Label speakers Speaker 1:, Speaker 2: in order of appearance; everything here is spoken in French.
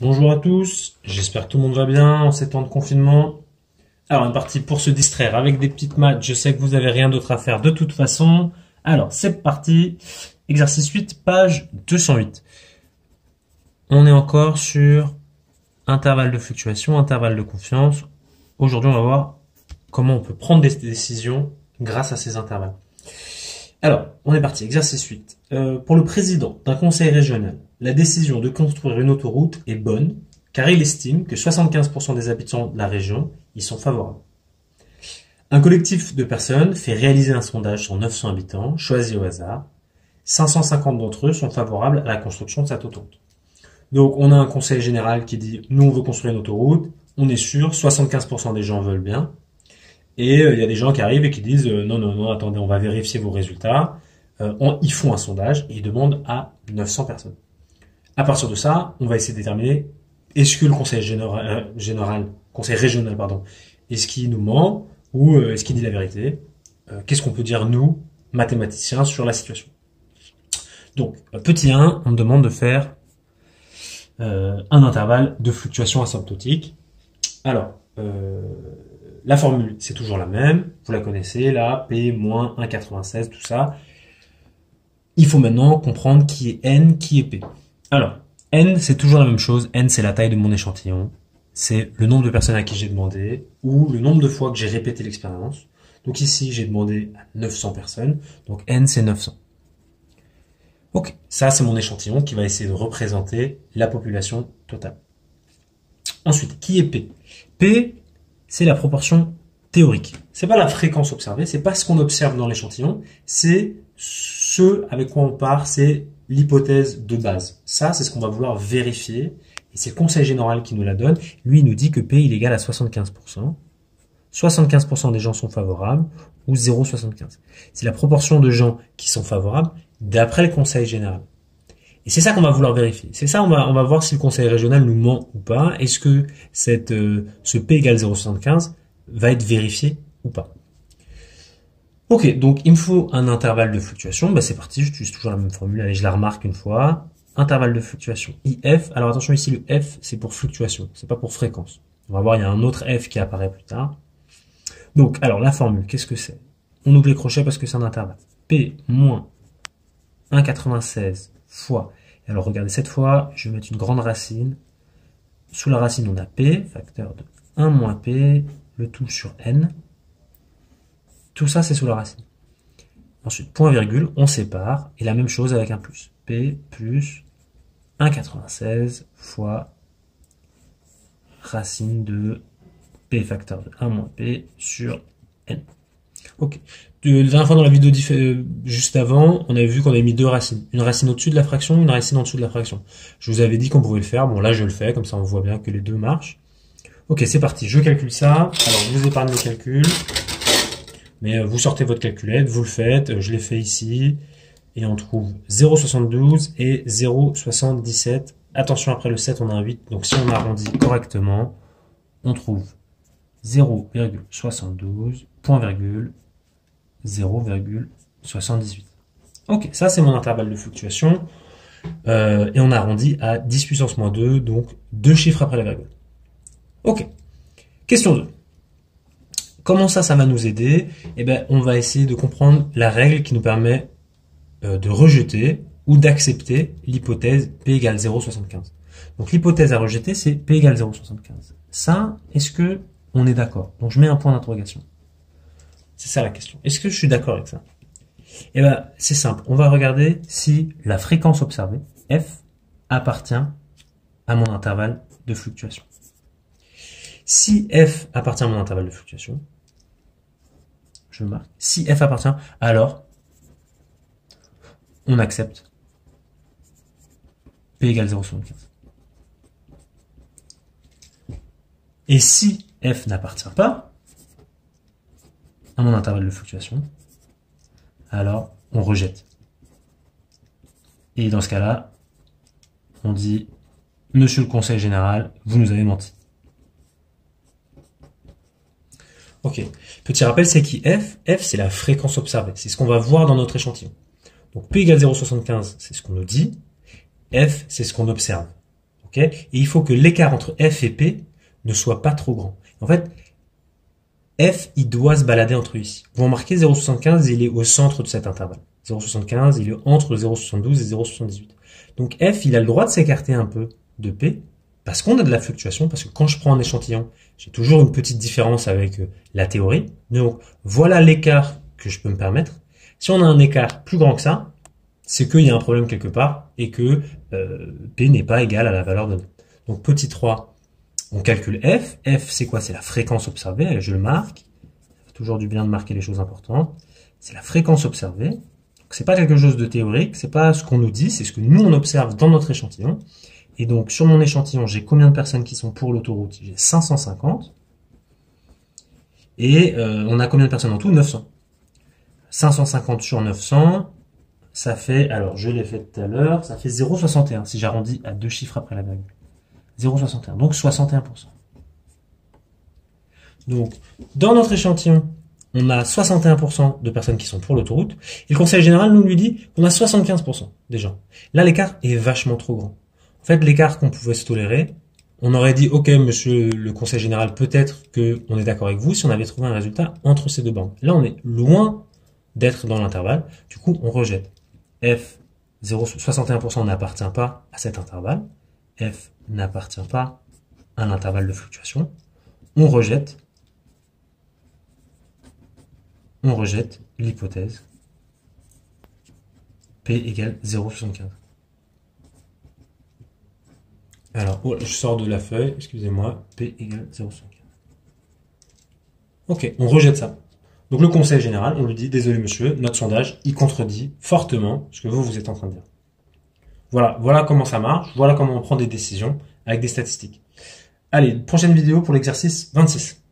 Speaker 1: Bonjour à tous, j'espère que tout le monde va bien en ces temps de confinement. Alors, on est parti pour se distraire avec des petites maths. Je sais que vous n'avez rien d'autre à faire de toute façon. Alors, c'est parti. Exercice 8, page 208. On est encore sur intervalle de fluctuation, intervalle de confiance. Aujourd'hui, on va voir comment on peut prendre des décisions grâce à ces intervalles. Alors, on est parti. Exercice 8. Pour le président d'un conseil régional, la décision de construire une autoroute est bonne car il estime que 75% des habitants de la région y sont favorables. Un collectif de personnes fait réaliser un sondage sur 900 habitants, choisis au hasard. 550 d'entre eux sont favorables à la construction de cette autoroute. Donc, on a un conseil général qui dit « Nous, on veut construire une autoroute. On est sûr, 75% des gens veulent bien. » Et il y a des gens qui arrivent et qui disent non, attendez, on va vérifier vos résultats. » Ils font un sondage et ils demandent à 900 personnes. À partir de ça, on va essayer de déterminer est-ce que le conseil régional, est-ce qu'il nous ment ou est-ce qu'il dit la vérité. Qu'est-ce qu'on peut dire, nous, mathématiciens, sur la situation. Donc, petit 1, on me demande de faire un intervalle de fluctuation asymptotique. Alors, la formule, c'est toujours la même. Vous la connaissez, là, P moins 1,96, tout ça. Il faut maintenant comprendre qui est N, qui est P. Alors, N, c'est toujours la même chose. N, c'est la taille de mon échantillon. C'est le nombre de personnes à qui j'ai demandé ou le nombre de fois que j'ai répété l'expérience. Donc ici, j'ai demandé à 900 personnes. Donc N, c'est 900. Ok, ça, c'est mon échantillon qui va essayer de représenter la population totale. Ensuite, qui est P? P, c'est la proportion théorique. C'est pas la fréquence observée, c'est pas ce qu'on observe dans l'échantillon, c'est ce avec quoi on part, c'est l'hypothèse de base. Ça, c'est ce qu'on va vouloir vérifier, et c'est le conseil général qui nous la donne. Lui, il nous dit que P, il est égal à 75%. 75% des gens sont favorables, ou 0,75. C'est la proportion de gens qui sont favorables d'après le conseil général. Et c'est ça qu'on va vouloir vérifier. C'est ça, on va voir si le conseil régional nous ment ou pas. Est-ce que ce P égale 0,75 va être vérifié ou pas. Ok, donc il me faut un intervalle de fluctuation. C'est parti, j'utilise toujours la même formule. Allez, je la remarque une fois. Intervalle de fluctuation, IF. Alors attention, ici le F, c'est pour fluctuation, c'est pas pour fréquence. On va voir, il y a un autre F qui apparaît plus tard. Donc, alors la formule, qu'est-ce que c'est? On ouvre les crochets parce que c'est un intervalle. P moins 1,96 fois. Alors regardez, cette fois, je vais mettre une grande racine. Sous la racine, on a P, facteur de 1 moins P, le tout sur N. Tout ça, c'est sous la racine. Ensuite, point virgule, on sépare, et la même chose avec un plus. P plus 1,96 fois racine de P facteur de 1 moins P sur N. Ok. La dernière fois dans la vidéo juste avant, on avait vu qu'on avait mis deux racines. Une racine au-dessus de la fraction, une racine en dessous de la fraction. Je vous avais dit qu'on pouvait le faire. Bon, là, je le fais. Comme ça, on voit bien que les deux marchent. Ok, c'est parti. Je calcule ça. Alors, je vous épargne le calcul. Mais vous sortez votre calculette, vous le faites. Je l'ai fait ici. Et on trouve 0,72 et 0,77. Attention, après le 7, on a un 8. Donc, si on arrondit correctement, on trouve 0,72, point virgule, 0,78. Ok, ça c'est mon intervalle de fluctuation. Et on arrondit à 10 puissance moins 2, donc deux chiffres après la virgule. Ok, question 2. Comment ça va nous aider? Eh bien, on va essayer de comprendre la règle qui nous permet de rejeter ou d'accepter l'hypothèse P égale 0,75. Donc l'hypothèse à rejeter, c'est P égale 0,75. Ça, est-ce que on est d'accord? Donc je mets un point d'interrogation. C'est ça la question. Est-ce que je suis d'accord avec ça? Eh bien, c'est simple. On va regarder si la fréquence observée, F, appartient à mon intervalle de fluctuation. Si F appartient à mon intervalle de fluctuation, je marque. Si F appartient, alors on accepte P égale 0,75. Et si F n'appartient pas à mon intervalle de fluctuation, alors on rejette. Et dans ce cas-là, on dit « Monsieur le conseil général, vous nous avez menti ». Ok, petit rappel, c'est qui F? F, c'est la fréquence observée. C'est ce qu'on va voir dans notre échantillon. Donc P égale 0,75, c'est ce qu'on nous dit. F, c'est ce qu'on observe. ok? Et il faut que l'écart entre F et P ne soit pas trop grand. En fait, F, il doit se balader entre eux ici. Vous remarquez, 0,75, il est au centre de cet intervalle. 0,75, il est entre 0,72 et 0,78. Donc F, il a le droit de s'écarter un peu de P, parce qu'on a de la fluctuation, parce que quand je prends un échantillon, j'ai toujours une petite différence avec la théorie. Donc voilà l'écart que je peux me permettre. Si on a un écart plus grand que ça, c'est qu'il y a un problème quelque part et que P n'est pas égal à la valeur donnée. Donc petit 3, on calcule F. F, c'est quoi? C'est la fréquence observée. Je le marque. Ça fait toujours du bien de marquer les choses importantes. C'est la fréquence observée. C'est pas quelque chose de théorique, c'est pas ce qu'on nous dit, c'est ce que nous on observe dans notre échantillon. Et donc sur mon échantillon, j'ai combien de personnes qui sont pour l'autoroute? J'ai 550. Et on a combien de personnes en tout? 900. 550 sur 900, ça fait, alors je l'ai fait tout à l'heure, ça fait 0,61 si j'arrondis à deux chiffres après la virgule. 0,61, donc 61%. Donc dans notre échantillon, on a 61% de personnes qui sont pour l'autoroute. Et le conseil général nous lui dit qu'on a 75% des gens. Là, l'écart est vachement trop grand. En fait, l'écart qu'on pouvait se tolérer, on aurait dit, ok, monsieur le conseil général, peut-être qu'on est d'accord avec vous si on avait trouvé un résultat entre ces deux bandes. Là, on est loin d'être dans l'intervalle. Du coup, on rejette. F, 61% n'appartient pas à cet intervalle. F n'appartient pas à l'intervalle de fluctuation. On rejette l'hypothèse P égale 0,75. Alors, je sors de la feuille, excusez-moi, P égale 0,75. Ok, on rejette ça. Donc le conseil général, on lui dit, désolé monsieur, notre sondage, il contredit fortement ce que vous êtes en train de dire. Voilà comment ça marche, voilà comment on prend des décisions avec des statistiques. Allez, prochaine vidéo pour l'exercice 26.